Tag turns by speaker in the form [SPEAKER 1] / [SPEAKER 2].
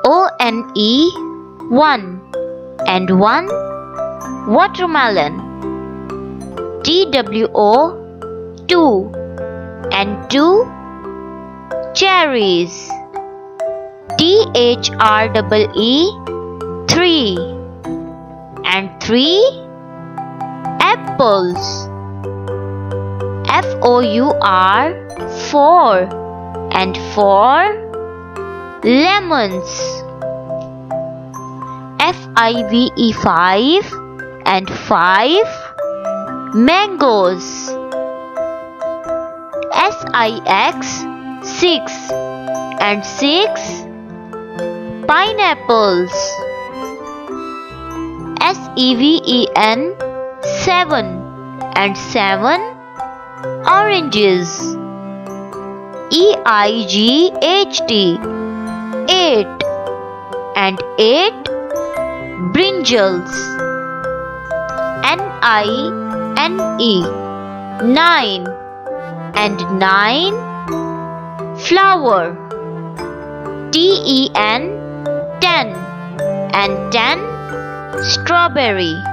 [SPEAKER 1] O-N-E 1 and 1 watermelon. T-W-O 2 and 2 cherries. T-H-R-E-E 3 and 3 apples. F-O-U-R 4 and 4 lemons. F-I-V-E 5 and 5 mangoes. S-I-X 6 and 6 pineapples. S-E-V-E-N 7 and 7 oranges. E-I-G-H-T 8 and 8 brinjals. N-I-N-E 9 and 9 flower. T-E-N 10 and 10 strawberry.